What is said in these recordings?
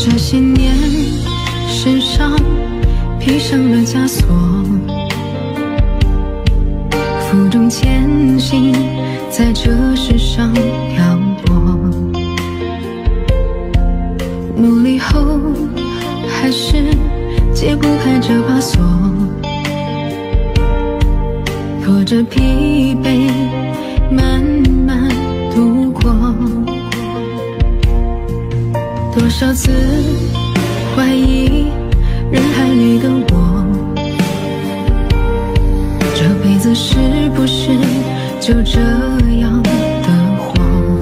这些年身上披上了枷锁，负重前行，在这世上漂泊。努力后还是解不开这把锁，拖着疲惫慢慢度过。多少次怀疑人海里的我，这辈子是不是就这样的活？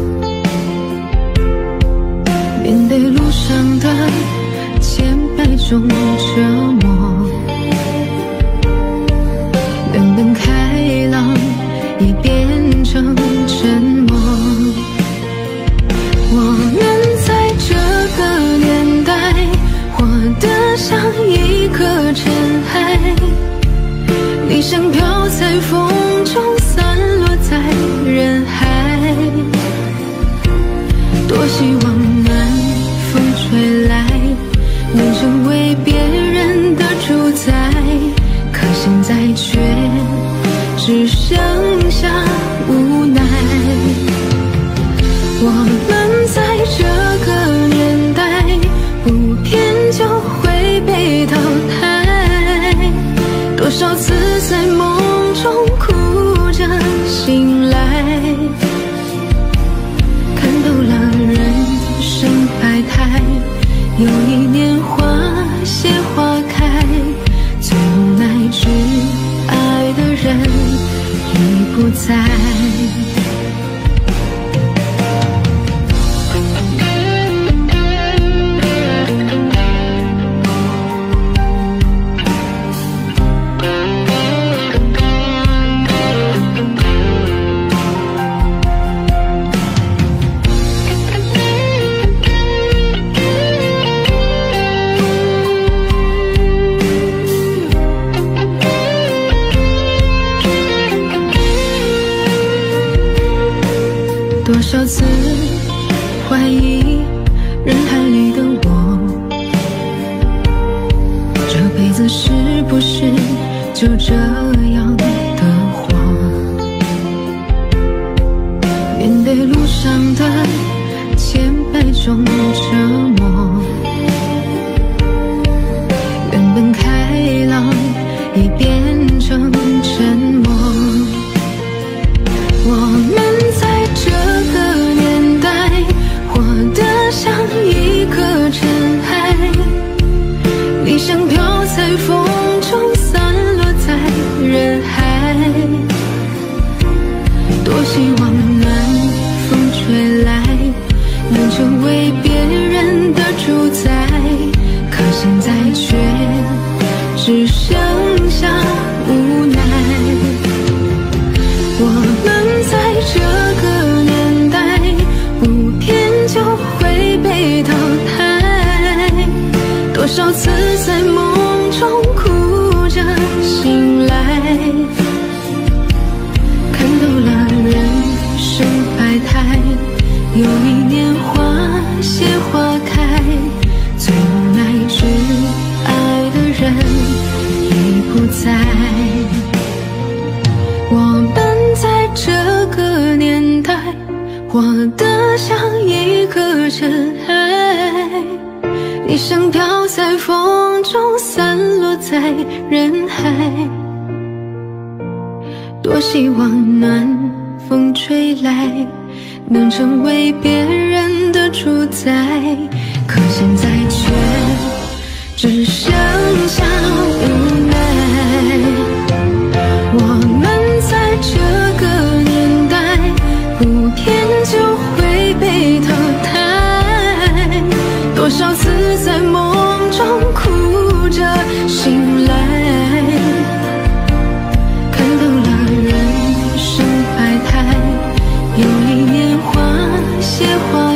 面对路上的千百种折磨，等等开朗也变成沉默。我们在这个年代活得像一颗尘埃，理想飘在风中，散落在人海。多希望暖风吹来，能成为别人的主宰，可现在却只剩下无奈。我们在这个年代不偏就会被淘汰，多少次在梦中哭着醒来，看透了人生百态，有一年花谢花开，最无奈挚爱的人已不在。多少次怀疑人海里的我，这辈子是不是就这样的活？面对路上的千百种折磨，原本开朗也变成沉默。我们在这个年代活得像一颗尘埃，理想飘在风中，散落在人海。多希望暖风吹来，能成为别人的主宰，可现在却只剩下无奈。我们在这个年代不偏就会被淘汰，多少次在梦中哭着醒来，看透了人生百态，有一年花谢花开，最无奈挚爱的人已不在。我们在这个年代活得像一颗尘埃，理想飘在风中，散落在人海。多希望暖风吹来，能成为别人的主宰，可现在却只剩下无奈。我们在这个年代不偏就会被淘汰，多少次在梦中哭着醒来，看透了人生百态，有一年花谢花